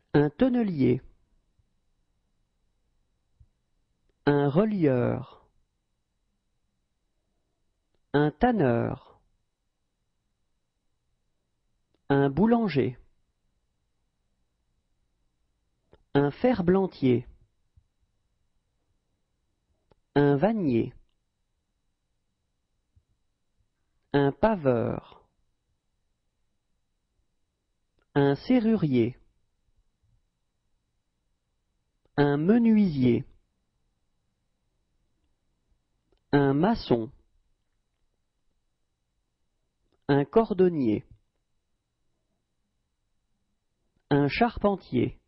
un tonnelier, un relieur, un tanneur, un boulanger, un ferblantier, un vannier, un paveur, un serrurier, un menuisier, un maçon, un cordonnier, un charpentier,